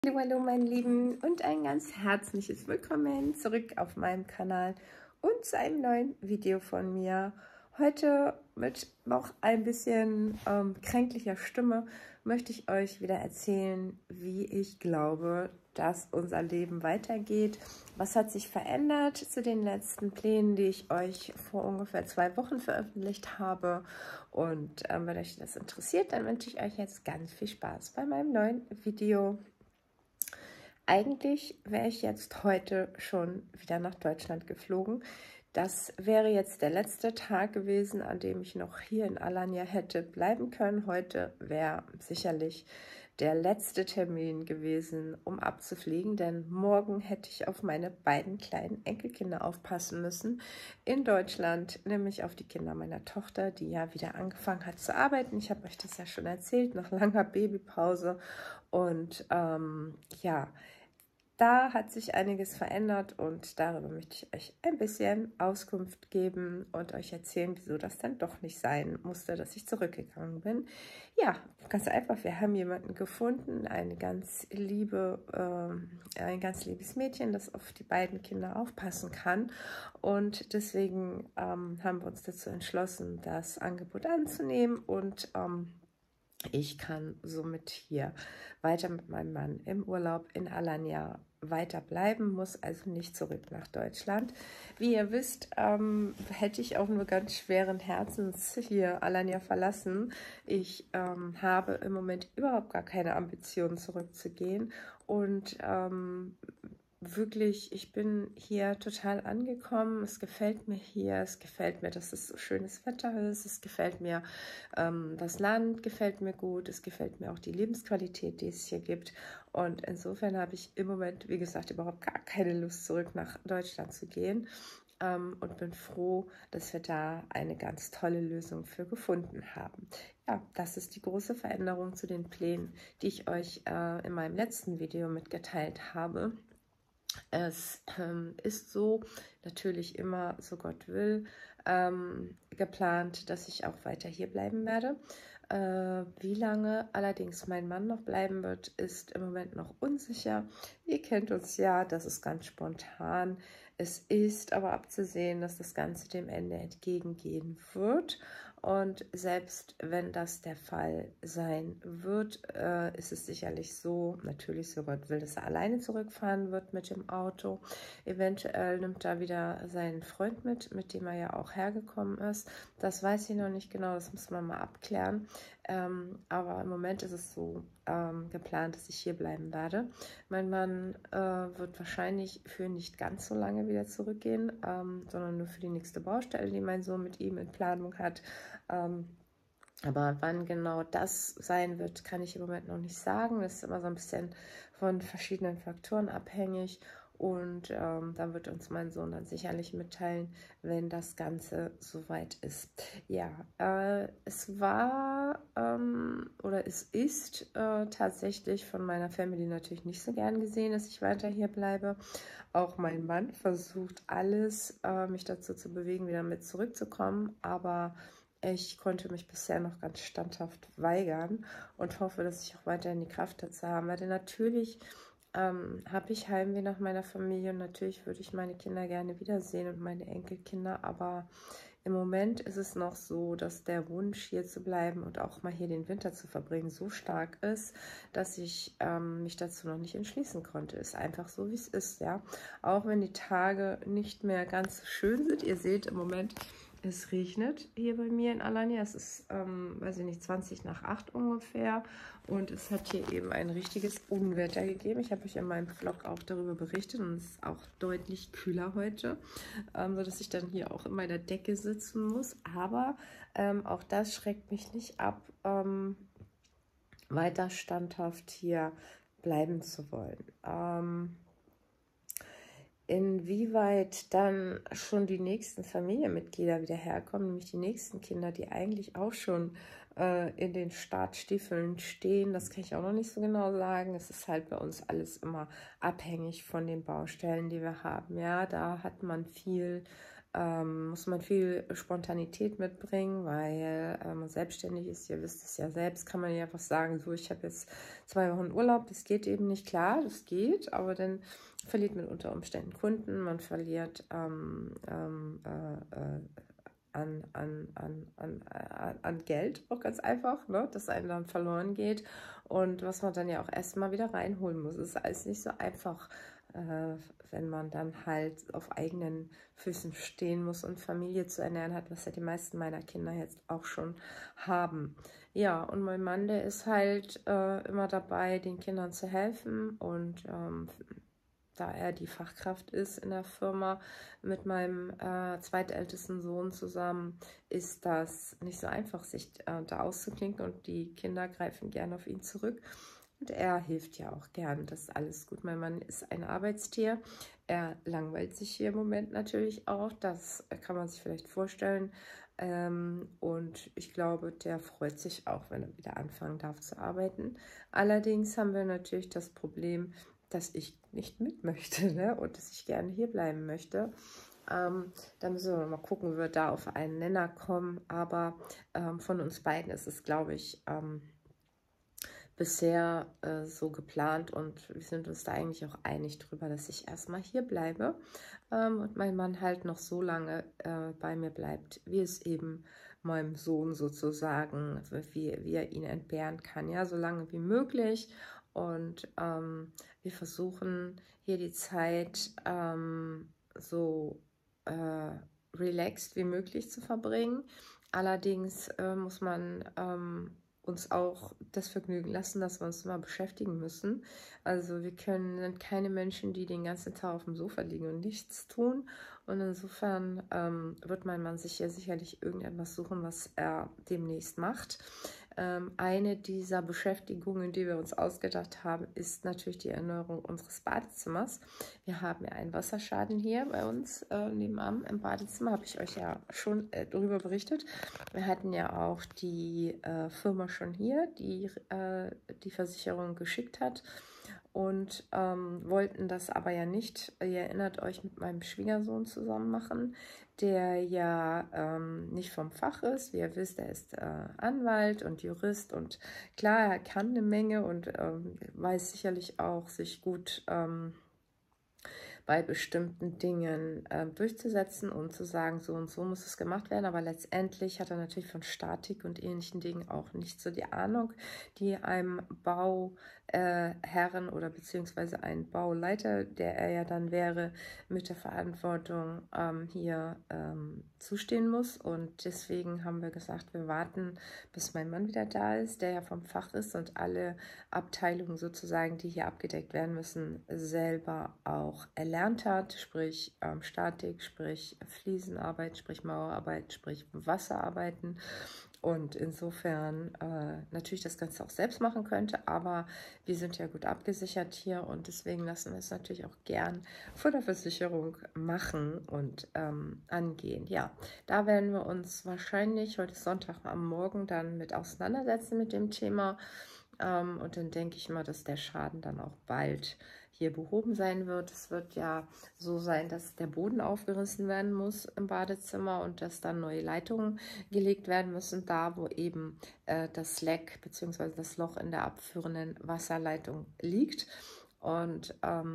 Hallo, hallo meine Lieben und ein ganz herzliches Willkommen zurück auf meinem Kanal und zu einem neuen Video von mir. Heute mit noch ein bisschen kränklicher Stimme möchte ich euch wieder erzählen, wie ich glaube, dass unser Leben weitergeht. Was hat sich verändert zu den letzten Plänen, die ich euch vor ungefähr 2 Wochen veröffentlicht habe. Und wenn euch das interessiert, dann wünsche ich euch jetzt ganz viel Spaß bei meinem neuen Video. Eigentlich wäre ich jetzt heute schon wieder nach Deutschland geflogen. Das wäre jetzt der letzte Tag gewesen, an dem ich noch hier in Alanya hätte bleiben können. Heute wäre sicherlich der letzte Termin gewesen, um abzufliegen, denn morgen hätte ich auf meine beiden kleinen Enkelkinder aufpassen müssen in Deutschland, nämlich auf die Kinder meiner Tochter, die ja wieder angefangen hat zu arbeiten. Ich habe euch das ja schon erzählt, nach langer Babypause. Und ja, da hat sich einiges verändert und darüber möchte ich euch ein bisschen Auskunft geben und euch erzählen, wieso das dann doch nicht sein musste, dass ich zurückgegangen bin. Ja, ganz einfach, wir haben jemanden gefunden, ein ganz liebes Mädchen, das auf die beiden Kinder aufpassen kann, und deswegen haben wir uns dazu entschlossen, das Angebot anzunehmen, und ich kann somit hier weiter mit meinem Mann im Urlaub in Alanya weiter bleiben, muss also nicht zurück nach Deutschland. Wie ihr wisst, hätte ich auch nur ganz schweren Herzens hier Alanya verlassen. Ich habe im Moment überhaupt gar keine Ambition, zurückzugehen, und wirklich, ich bin hier total angekommen. Es gefällt mir hier, es gefällt mir, dass es so schönes Wetter ist, es gefällt mir, das Land gefällt mir gut, es gefällt mir auch die Lebensqualität, die es hier gibt. Und insofern habe ich im Moment, wie gesagt, überhaupt gar keine Lust, zurück nach Deutschland zu gehen. Und bin froh, dass wir da eine ganz tolle Lösung für gefunden haben. Ja, das ist die große Veränderung zu den Plänen, die ich euch in meinem letzten Video mitgeteilt habe. Es ist so, natürlich immer, so Gott will, geplant, dass ich auch weiter hier bleiben werde. Wie lange allerdings mein Mann noch bleiben wird, ist im Moment noch unsicher. Ihr kennt uns ja, das ist ganz spontan. Es ist aber abzusehen, dass das Ganze dem Ende entgegengehen wird. Und selbst wenn das der Fall sein wird, ist es sicherlich so, natürlich, so Gott will, dass er alleine zurückfahren wird mit dem Auto. Eventuell nimmt er wieder seinen Freund mit dem er ja auch hergekommen ist. Das weiß ich noch nicht genau, das muss man mal abklären. Aber im Moment ist es so geplant, dass ich hier bleiben werde. Mein Mann wird wahrscheinlich für nicht ganz so lange wieder zurückgehen, sondern nur für die nächste Baustelle, die mein Sohn mit ihm in Planung hat. Aber wann genau das sein wird, kann ich im Moment noch nicht sagen. Das ist immer so ein bisschen von verschiedenen Faktoren abhängig. Und dann wird uns mein Sohn dann sicherlich mitteilen, wenn das Ganze soweit ist. Ja, es war oder es ist tatsächlich von meiner Family natürlich nicht so gern gesehen, dass ich weiter hier bleibe. Auch mein Mann versucht alles, mich dazu zu bewegen, wieder mit zurückzukommen, aber ich konnte mich bisher noch ganz standhaft weigern und hoffe, dass ich auch weiterhin die Kraft dazu habe. Denn natürlich habe ich Heimweh nach meiner Familie und natürlich würde ich meine Kinder gerne wiedersehen und meine Enkelkinder, aber im Moment ist es noch so, dass der Wunsch, hier zu bleiben und auch mal hier den Winter zu verbringen, so stark ist, dass ich mich dazu noch nicht entschließen konnte. Ist einfach so, wie es ist, ja. Auch wenn die Tage nicht mehr ganz so schön sind. Ihr seht im Moment, es regnet hier bei mir in Alanya. Es ist, weiß ich nicht, 20 nach 8 ungefähr. Und es hat hier eben ein richtiges Unwetter gegeben. Ich habe euch in meinem Vlog auch darüber berichtet. Und es ist auch deutlich kühler heute, sodass ich dann hier auch in meiner Decke sitzen muss. Aber auch das schreckt mich nicht ab, weiter standhaft hier bleiben zu wollen. Inwieweit dann schon die nächsten Familienmitglieder wieder herkommen, nämlich die nächsten Kinder, die eigentlich auch schon in den Startstiefeln stehen, das kann ich auch noch nicht so genau sagen. Es ist halt bei uns alles immer abhängig von den Baustellen, die wir haben. Ja, da hat man viel muss man viel Spontanität mitbringen, weil man selbstständig ist. Ihr wisst es ja selbst, kann man ja einfach sagen, so, ich habe jetzt 2 Wochen Urlaub, das geht eben nicht. Klar, das geht, aber dann verliert man unter Umständen Kunden, man verliert an Geld, auch ganz einfach, ne, das einem dann verloren geht und was man dann ja auch erstmal wieder reinholen muss. Es ist alles nicht so einfach, wenn man dann halt auf eigenen Füßen stehen muss und Familie zu ernähren hat, was ja die meisten meiner Kinder jetzt auch schon haben. Ja, und mein Mann, der ist halt immer dabei, den Kindern zu helfen und da er die Fachkraft ist in der Firma mit meinem zweitältesten Sohn zusammen, ist das nicht so einfach, sich da auszuklinken und die Kinder greifen gerne auf ihn zurück. Und er hilft ja auch gern, das ist alles gut. Mein Mann ist ein Arbeitstier, er langweilt sich hier im Moment natürlich auch, das kann man sich vielleicht vorstellen. Und ich glaube, der freut sich auch, wenn er wieder anfangen darf zu arbeiten. Allerdings haben wir natürlich das Problem, dass ich nicht mit möchte, ne? Und dass ich gerne hier bleiben möchte. Da müssen wir mal gucken, wie wir da auf einen Nenner kommen. Aber von uns beiden ist es, glaube ich, bisher so geplant und wir sind uns da eigentlich auch einig drüber, dass ich erstmal hier bleibe und mein Mann halt noch so lange bei mir bleibt, wie es eben meinem Sohn sozusagen, wie er ihn entbehren kann, ja, so lange wie möglich. Und wir versuchen hier die Zeit so relaxed wie möglich zu verbringen. Allerdings muss man uns auch das Vergnügen lassen, dass wir uns immer beschäftigen müssen. Also wir sind keine Menschen, die den ganzen Tag auf dem Sofa liegen und nichts tun. Und insofern wird mein Mann sich hier sicherlich irgendetwas suchen, was er demnächst macht. Eine dieser Beschäftigungen, die wir uns ausgedacht haben, ist natürlich die Erneuerung unseres Badezimmers. Wir haben ja einen Wasserschaden hier bei uns nebenan im Badezimmer, habe ich euch ja schon darüber berichtet. Wir hatten ja auch die Firma schon hier, die die Versicherung geschickt hat und wollten das aber ja nicht, ihr erinnert euch, mit meinem Schwiegersohn zusammen machen, der ja nicht vom Fach ist. Wie ihr wisst, er ist Anwalt und Jurist und klar, er kann eine Menge und weiß sicherlich auch, sich gut bei bestimmten Dingen durchzusetzen und zu sagen, so und so muss es gemacht werden. Aber letztendlich hat er natürlich von Statik und ähnlichen Dingen auch nicht so die Ahnung, die einem Bauherren oder beziehungsweise ein Bauleiter, der er ja dann wäre, mit der Verantwortung hier zustehen muss. Und deswegen haben wir gesagt, wir warten, bis mein Mann wieder da ist, der ja vom Fach ist und alle Abteilungen sozusagen, die hier abgedeckt werden müssen, selber auch erlernt hat, sprich Statik, sprich Fliesenarbeit, sprich Mauerarbeit, sprich Wasserarbeiten und insofern natürlich das Ganze auch selbst machen könnte, aber wir sind ja gut abgesichert hier und deswegen lassen wir es natürlich auch gern von der Versicherung machen und angehen. Ja, da werden wir uns wahrscheinlich heute Sonntag am Morgen dann mit auseinandersetzen mit dem Thema. Und dann denke ich mal, dass der Schaden dann auch bald hier behoben sein wird. Es wird ja so sein, dass der Boden aufgerissen werden muss im Badezimmer und dass dann neue Leitungen gelegt werden müssen, da wo eben das Leck bzw. das Loch in der abführenden Wasserleitung liegt. Und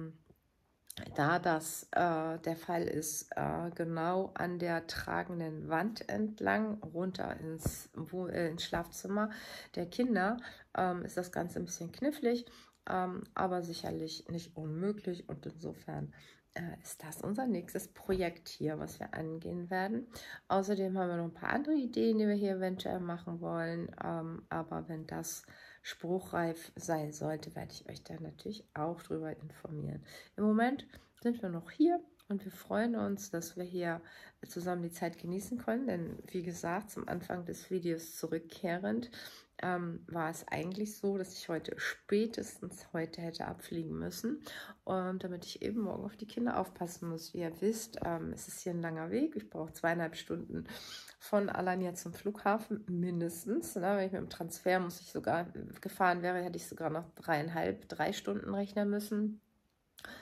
da das der Fall ist, genau an der tragenden Wand entlang, runter ins Schlafzimmer der Kinder, ist das Ganze ein bisschen knifflig, aber sicherlich nicht unmöglich. Und insofern ist das unser nächstes Projekt hier, was wir angehen werden. Außerdem haben wir noch ein paar andere Ideen, die wir hier eventuell machen wollen. Aber wenn das spruchreif sein sollte, werde ich euch da natürlich auch drüber informieren. Im Moment sind wir noch hier und wir freuen uns, dass wir hier zusammen die Zeit genießen können, denn wie gesagt, zum Anfang des Videos zurückkehrend, war es eigentlich so, dass ich spätestens heute hätte abfliegen müssen, damit ich eben morgen auf die Kinder aufpassen muss. Wie ihr wisst, es ist hier ein langer Weg. Ich brauche 2,5 Stunden von Alanya zum Flughafen mindestens. Ne? Wenn ich mit dem Transfer gefahren wäre, hätte ich sogar noch 3 Stunden rechnen müssen.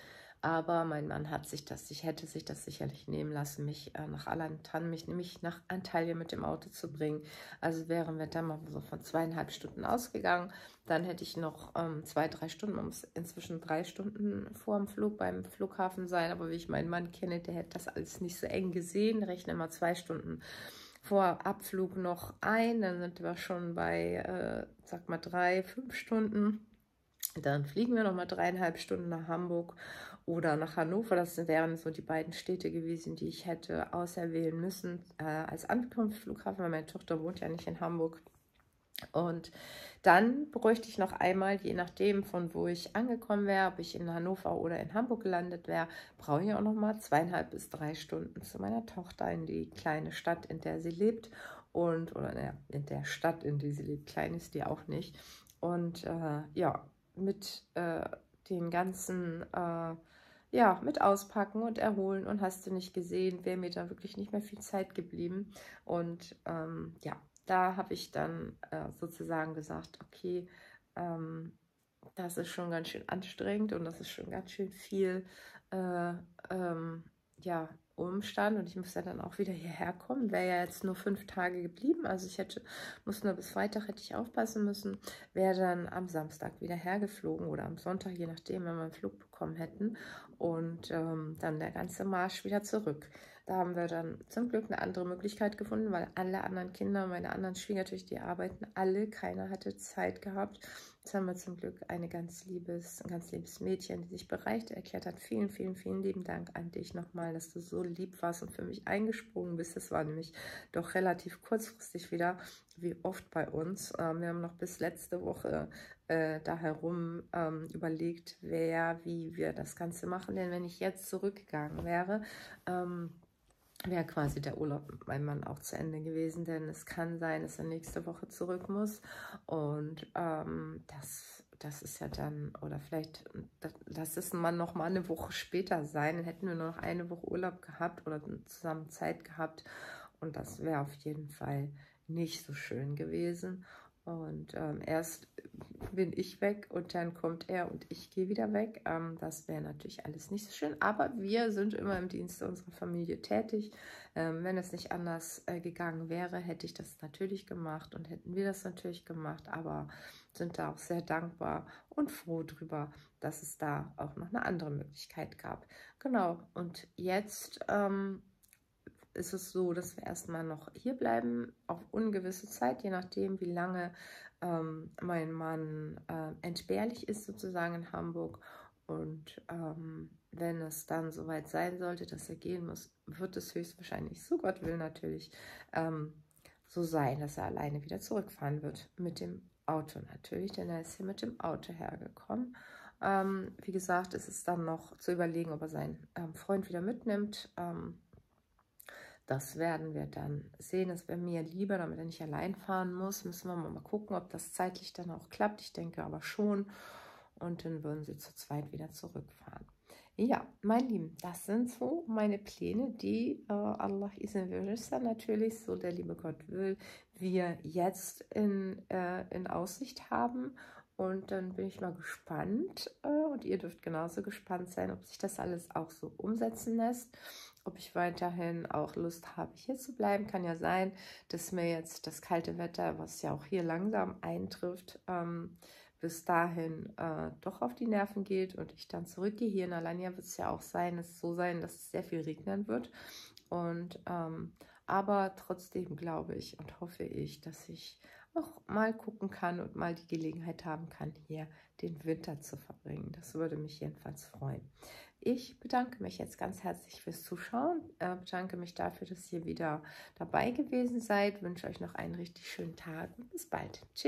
Aber mein Mann hätte sich das sicherlich nehmen lassen, mich nach Alantan, nämlich nach Antalya mit dem Auto zu bringen. Also wären wir dann mal so von 2,5 Stunden ausgegangen. Dann hätte ich noch 2, 3 Stunden, man muss inzwischen 3 Stunden vor dem Flug beim Flughafen sein. Aber wie ich meinen Mann kenne, der hätte das alles nicht so eng gesehen. Rechne mal 2 Stunden vor Abflug noch ein. Dann sind wir schon bei, sag mal, 3, 5 Stunden. Dann fliegen wir nochmal 3,5 Stunden nach Hamburg oder nach Hannover. Das wären so die beiden Städte gewesen, die ich hätte auserwählen müssen als Ankunftsflughafen, weil meine Tochter wohnt ja nicht in Hamburg. Und dann bräuchte ich noch einmal, je nachdem, von wo ich angekommen wäre, ob ich in Hannover oder in Hamburg gelandet wäre, brauche ich auch noch mal 2,5 bis 3 Stunden zu meiner Tochter in die kleine Stadt, in der sie lebt. Oder in der Stadt, in der sie lebt, klein ist die auch nicht. Und ja, mit den ganzen, ja, mit Auspacken und Erholen und hast du nicht gesehen, wäre mir da wirklich nicht mehr viel Zeit geblieben. Und ja, da habe ich dann sozusagen gesagt, okay, das ist schon ganz schön anstrengend und das ist schon ganz schön viel, ja, Umstand und ich muss ja dann auch wieder hierher kommen, wäre ja jetzt nur 5 Tage geblieben, also muss nur bis Freitag hätte ich aufpassen müssen, wäre dann am Samstag wieder hergeflogen oder am Sonntag, je nachdem, wenn wir einen Flug bekommen hätten und dann der ganze Marsch wieder zurück. Da haben wir dann zum Glück eine andere Möglichkeit gefunden, weil alle anderen Kinder, meine anderen Schwiegertöchter, die arbeiten alle, keiner hatte Zeit gehabt. Jetzt haben wir zum Glück ein ganz liebes Mädchen, die sich bereit erklärt hat. Vielen, vielen, vielen lieben Dank an dich nochmal, dass du so lieb warst und für mich eingesprungen bist. Das war nämlich doch relativ kurzfristig wieder, wie oft bei uns. Wir haben noch bis letzte Woche da herum überlegt, wie wir das Ganze machen. Denn wenn ich jetzt zurückgegangen wäre, wäre quasi der Urlaub mit meinem Mann auch zu Ende gewesen, denn es kann sein, dass er nächste Woche zurück muss und das ist ja dann, oder vielleicht, lass es mal noch mal eine Woche später sein, dann hätten wir nur noch eine Woche Urlaub gehabt oder zusammen Zeit gehabt und das wäre auf jeden Fall nicht so schön gewesen. Und erst bin ich weg und dann kommt er und ich gehe wieder weg. Das wäre natürlich alles nicht so schön, aber wir sind immer im Dienste unserer Familie tätig. Wenn es nicht anders gegangen wäre, hätte ich das natürlich gemacht und hätten wir das natürlich gemacht, aber sind da auch sehr dankbar und froh drüber, dass es da auch noch eine andere Möglichkeit gab. Genau, und jetzt ist es so, dass wir erstmal noch hier bleiben, auf ungewisse Zeit, je nachdem, wie lange mein Mann entbehrlich ist, sozusagen in Hamburg. Und wenn es dann soweit sein sollte, dass er gehen muss, wird es höchstwahrscheinlich, so Gott will natürlich, so sein, dass er alleine wieder zurückfahren wird. Mit dem Auto natürlich, denn er ist hier mit dem Auto hergekommen. Wie gesagt, es ist dann noch zu überlegen, ob er seinen Freund wieder mitnimmt. Das werden wir dann sehen. Es wäre mir lieber, damit er nicht allein fahren muss. Müssen wir mal gucken, ob das zeitlich dann auch klappt. Ich denke aber schon. Und dann würden sie zu zweit wieder zurückfahren. Ja, mein Lieben, das sind so meine Pläne, die Allah izin verirse natürlich, so der liebe Gott will, wir jetzt in Aussicht haben. Und dann bin ich mal gespannt und ihr dürft genauso gespannt sein, ob sich das alles auch so umsetzen lässt. Ob ich weiterhin auch Lust habe, hier zu bleiben. Kann ja sein, dass mir jetzt das kalte Wetter, was ja auch hier langsam eintrifft, bis dahin doch auf die Nerven geht und ich dann zurückgehe. Hier in Alanya wird es ja auch sein, dass es sehr viel regnen wird. Und aber trotzdem glaube ich und hoffe ich, dass ich auch mal gucken kann und mal die Gelegenheit haben kann, hier den Winter zu verbringen. Das würde mich jedenfalls freuen. Ich bedanke mich jetzt ganz herzlich fürs Zuschauen, bedanke mich dafür, dass ihr wieder dabei gewesen seid, wünsche euch noch einen richtig schönen Tag und bis bald. Tschüss.